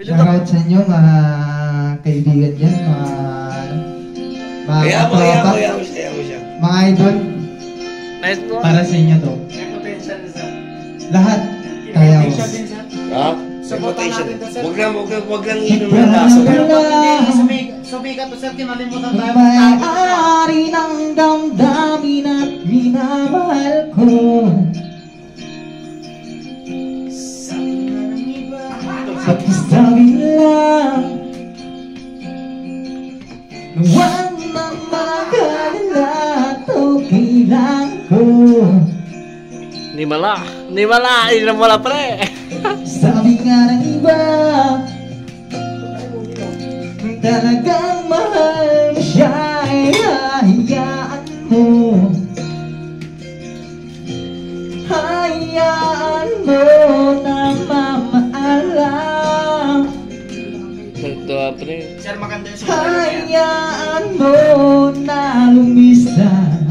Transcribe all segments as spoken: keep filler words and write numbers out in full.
Shoutout sa inyo mga kaibigan dyan, mga mga kaya mo, kaya mo, kaya mo siya, kaya mo siya. Mga idol. Nice po. Para sa inyo to. May potential din sa. Lahat kaya mo. Ha? May potential. Huwag lang, huwag lang, huwag lang inom Wala ng laso. Pero pag hindi sumig- sumikat to sir, kinalimutan tayo. May-ari ng damdamin at minamahal ko. Pag-sabi lang na huwag mamagalala at okay lang ko. Ni mala, ni mala, ini na mala pre. Sabi nga ng iba, talagang mahal mo siya, ay hayaan mo. Hayaan mo na mamaalam. Ito pre. Sir, maganda yung sumunod niya. Hayaan mo na lumisan.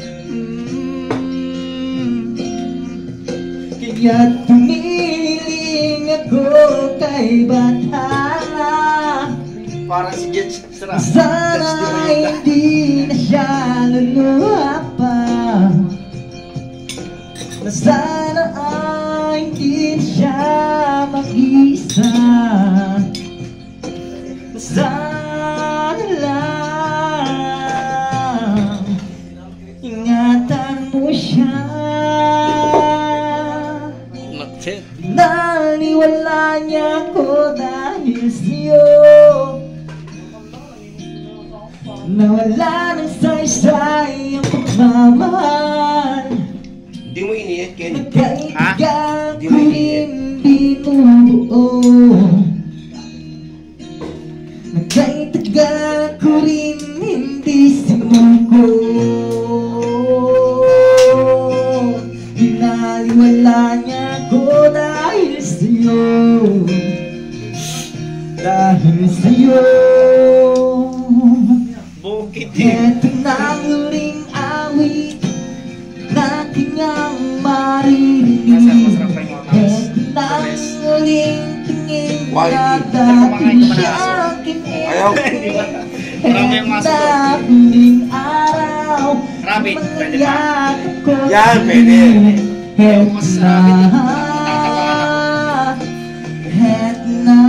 Kaya tumiling ako kay Bathala. Parang si Jets. Sana hindi na siya luluha pa. Na sana ay hindi siya mag-isa. Na sana lang ingatan mo siya. Naksit. Naniwala niya ko dahil sa'yo. Nawala ng saysay ang pagmamahal. Hindi mo iniit, Ken. Nagkaibigan ko rin binubuo. Nagkaibigan ko rin hindi sinuko. Hinaliwala niya ko dahil sa'yo. Dahil sa'yo. Bukit Ito na ang huling awit na kanyang maririnig. Ito na ang huling tingin na dati siya kinig. Ayaw. Ito na ang huling araw Rabbit, pwede ba? mangyayakap ko Yan, pwede. Ito na. Ito na.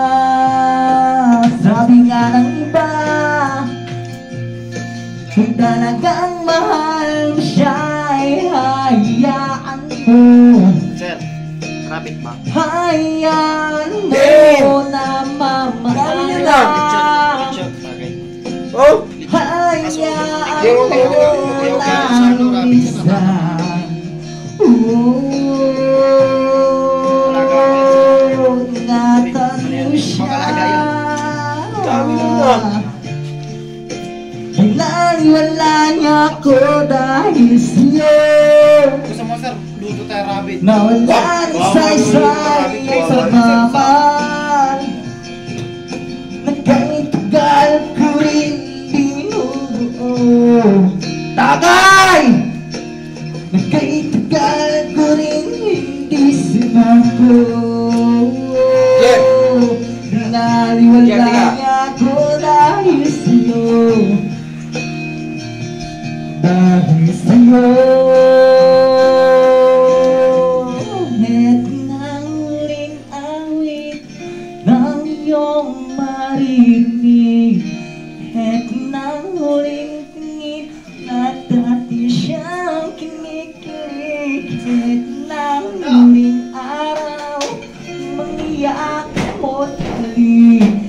Sabi nga ng iba, kung talagang mahal mo siya, ay hayaan mo. Sir, rabbit ba? Hayaan mo Damn! na Dami niya lang. mamaalam. Oh! Hayaan Yung- mo yung- yung- yung- na lumisa. Oh, ingatan mo siya. Dami niya lang. Pinaniwala niya ko dahil sa'yo. Gusto mo sir, luto tayo rabbit. Nawala ni saysay ang pagmamahal. Nagkaitagal ko rin binubuo. Tagay! Nagkaitagal ko rin hindi sinuko. Yeah. Pinaniwala Yeah, yeah. niya ko dahil sa'yo. Dahil sa'yo. Ito na ang huling awit ng iyong marinig. Ito na ang huling tingin na dati siyang kinikilig. Ito na ang huling araw mangyayakap mo't muli.